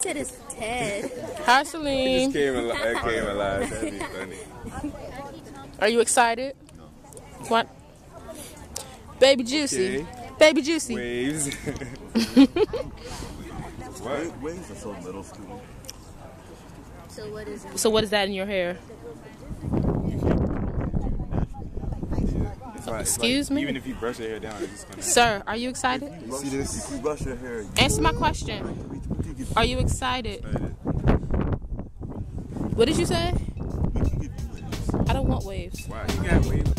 Ted is Ted. Hi, Celine. It came alive. That'd be funny. Are you excited? What? Baby Juicy. Okay. Baby Juicy. Waves. What? Waves are so middle school. So what is it? So what is that in your hair? Excuse me? Even if you brush your hair down, it's just gonna... Sir, are you excited? You see this? If you brush your hair. Answer my question. Are you excited? What did you say? I don't want waves. Wow, you got waves.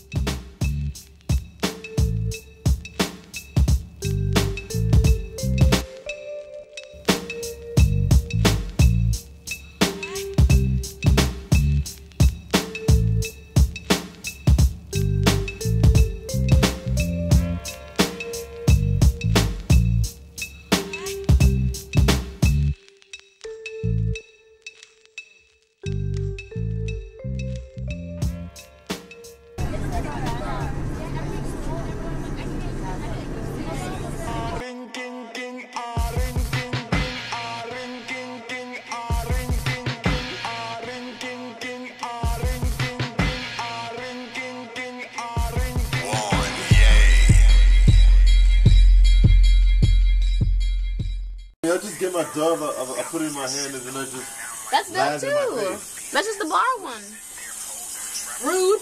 I just get my dove, I put it in my hand, and then I just... That's dope too. That's just the bar one. Rude.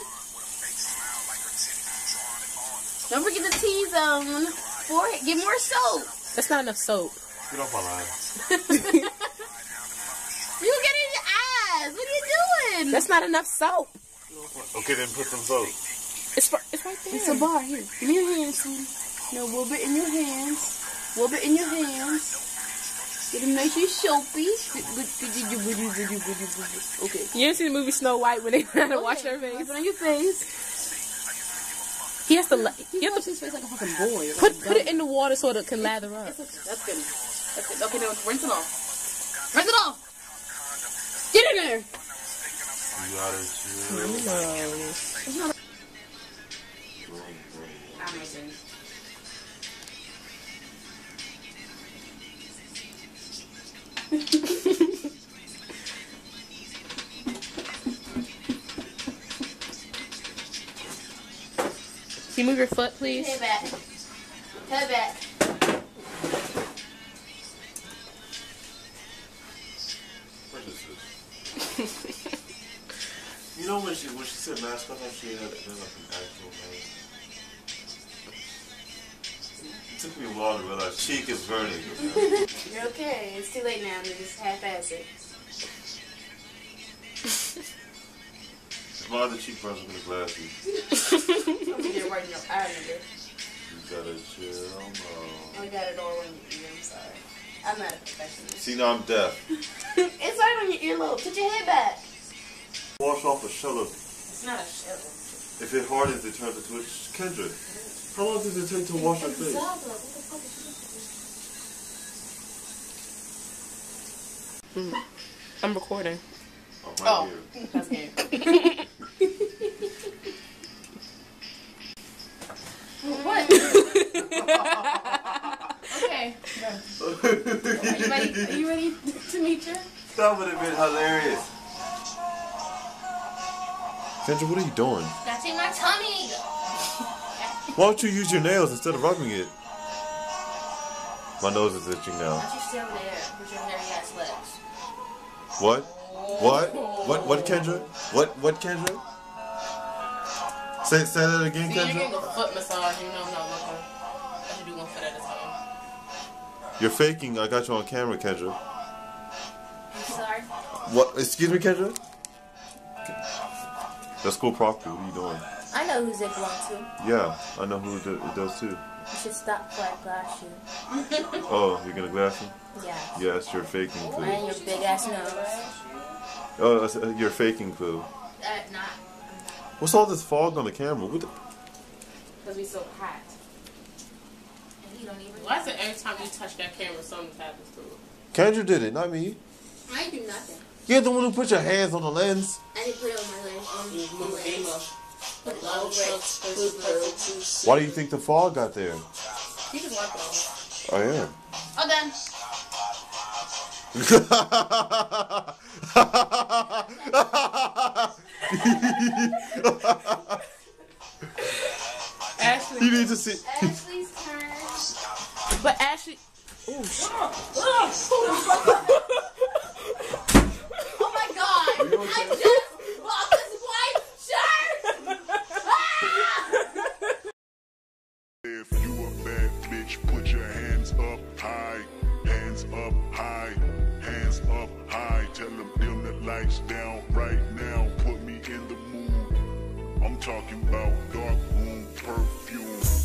Don't forget the T-zone. Forehead. Get more soap. That's not enough soap. Get off my line. You get it in your eyes. What are you doing? That's not enough soap. Okay, then put some soap. It's right there. It's a bar here. Give me your hands, sweetie. No, rub it in your hands. Rub it in your hands. Get them nice and soapy. Okay. You didn't see the movie Snow White when they had to wash their face? Put it on your face. He has to. He You have washed to his face like a fucking boy. put it in the water so it can lather up. That's good. That's good. Okay, now rinse it off. Rinse it off. Get in there. You gotta chill. Can you move your foot, please? Head back. Head back. What is this? You know when she said mask, I thought she had like an actual mask. It took me a while to realize cheek is burning. You're okay. It's too late now to just half-ass it. My other cheek burns with the glasses. I'm gonna get right in your eye, nigga. You gotta chill, man. I got it all on your ear. I'm sorry. I'm not a professional. See, now I'm deaf. It's right on your earlobe. Put your head back. Wash off a shuttle. It's not a shell. If it hardens, it turns into a Kendra. How long does it take to wash your face? I'm recording. I'm right here. That's good. What? Okay. Are you ready to meet you? That would have been hilarious. Kendra, what are you doing? Scratching my tummy. Why don't you use your nails instead of rubbing it? My nose is itching now. Why don't you stay over there with your hairy ass legs? What? What, Kendra? What, Kendra? Say that again, See, you're Kendra? getting a foot massage. You know I'm not looking. I should do one foot at a time. You're faking. I got you on camera, Kendra. I'm sorry. What? Excuse me, Kendra? That's cool property. What are you doing? I know who's it belongs to. Yeah, I know who it does too. You should stop before I glass you. Oh, you're gonna glass him? Yeah. Yes, you're faking And food. your big ass nose. Oh, you're faking food. Not. What's all this fog on the camera? What the? Because we so hot. And you don't even. Why is it every time you touch that camera, something happens to it? Kendra did it, not me. I do nothing. You're the one who put your hands on the lens. I didn't put it on my lens. Move the game up. Put it over it. Why do you think the fog got there? You just like that. I am. All done. Ashley. You need to see. Ashley's turn. But Ashley. Oh shit. Oh my god! I just bought this white shirt! If you a bad bitch, put your hands up high, hands up high, hands up high. Tell them dim the lights down right now. Put me in the mood. I'm talking about dark room perfume.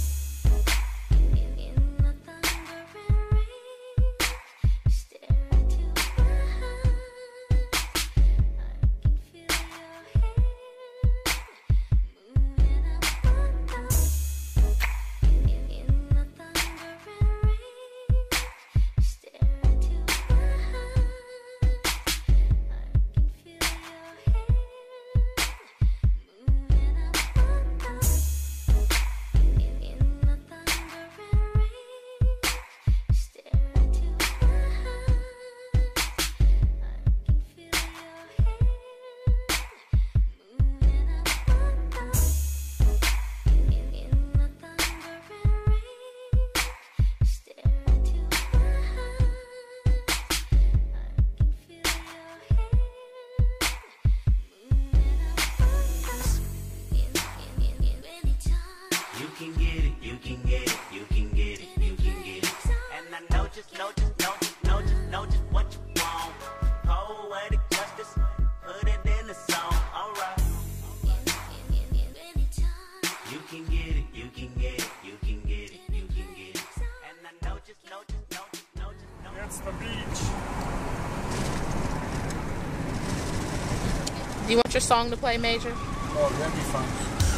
Do you want your song to play, Major? Oh, that'd be fun.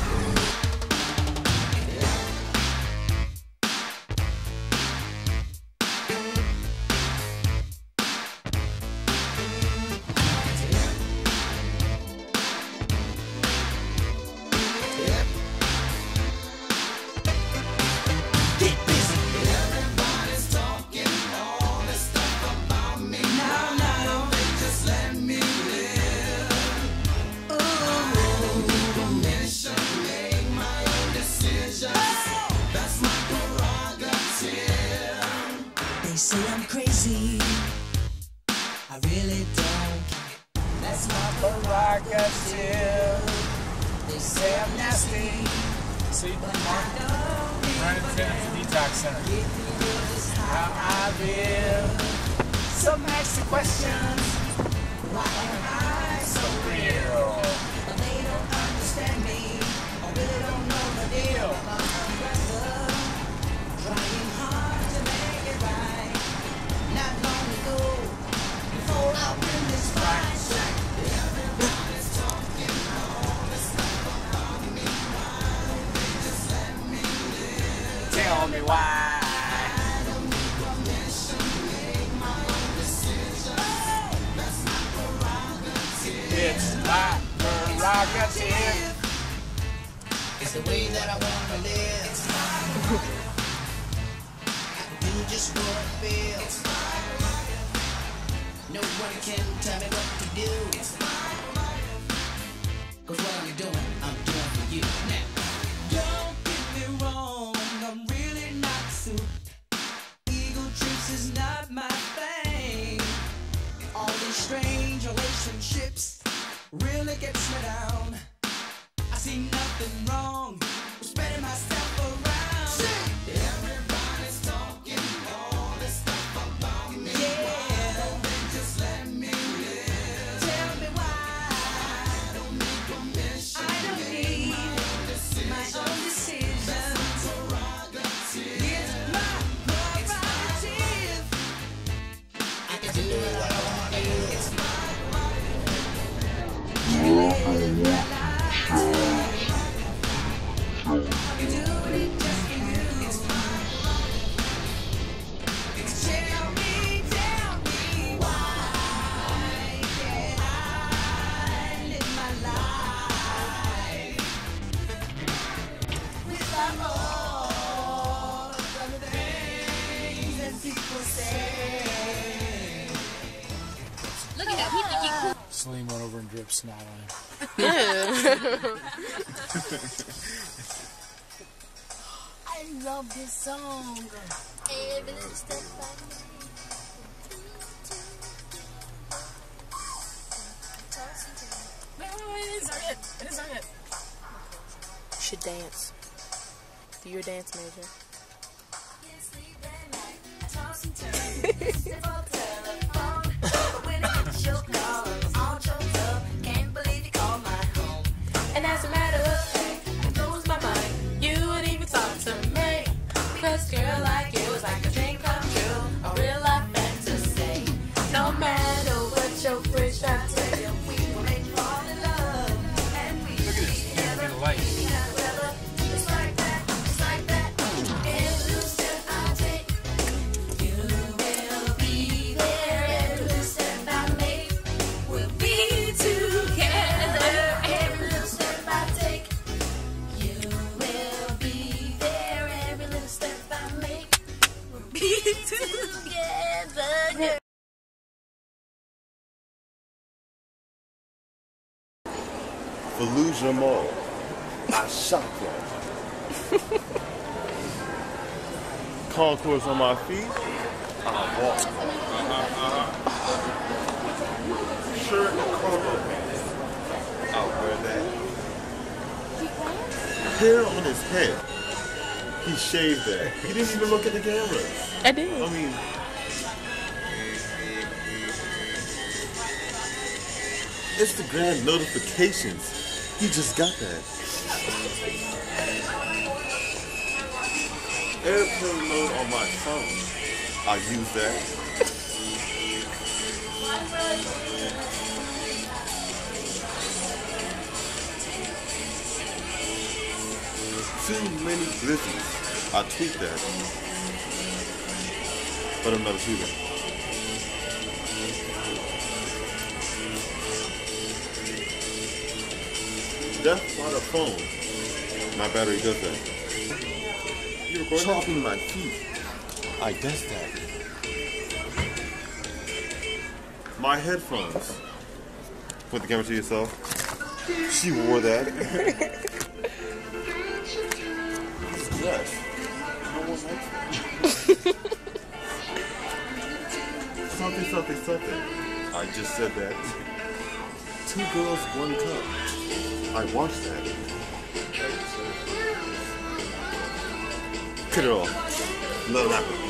Say I'm crazy, I really don't. That's my prerogative. They say I'm nasty, See, Mark, running to the detox center. How I live. Some ask the questions. why am I so Real. But they don't understand me, or really don't know the deal. I'm trying hard to make it right. Not long ago, before I win this fight, everybody's talking all this stuff about me. Why don't they just let me live? Tell me why. I don't need permission to make my own decisions. That's my prerogative. It's my prerogative. It's the way that I wanna live. It's my prerogative. I can do just what I feel. It's my prerogative. No one can tell me what to do. It's my prerogative. 'Cause what I'm doing for you now. Don't get me wrong, I'm really not suited. Ego trips is not my thing. All these strange relationships really gets me down. I see nothing wrong with spreading myself around. Everybody's talking all this stuff about me. Yeah. Why don't they just let me live? Tell me why. Celine went over and dripped snot on him. I love this song. Every little step I Wait, it is not it. It is not it. You should dance. Do your dance major. And as a matter of fact, it blows my mind. You would even talk to me. Cause girl like you is like a dream come true. A real life fantasy. No matter what your friends try to tell you, we will make you fall in love. And we Look at this. Get a light. it's like that, it's like that. Every little step I take, you will be there. Every little step I make, we'll be together. Every little step I take, you will be there. Every little step I make, we'll be together. Volusia Mall. I shop there. Concourse on my feet. I walk. Shirt and cargo pants. I'll wear that. Hair on his head. He shaved that. He didn't even look at the camera. I did. I mean, Instagram notifications. He just got that. Airplane mode on my phone. I use that. Too many glizzies. I tweet that. But I'm not a tweeter. Death by the phone. My battery does that. You recording? Chopping my feet. I guess that. My headphones. Point the camera to yourself. She wore that. This dress. No one likes that. Something. I just said that. 2 girls, 1 cup. I watched that. Cut it off. Let it happen.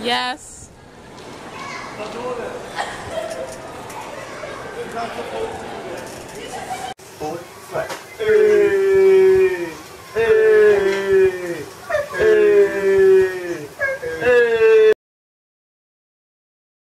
Yes. Stop doing that.